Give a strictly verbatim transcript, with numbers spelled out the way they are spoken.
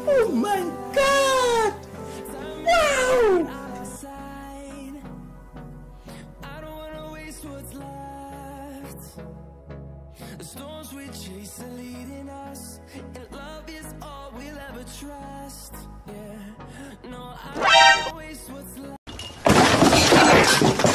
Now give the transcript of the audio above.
Oh my god! Wow! I don't wanna waste what's left. The storms we chase are leading us, and love is all we'll ever trust. Yeah, no, I don't wanna waste what's left.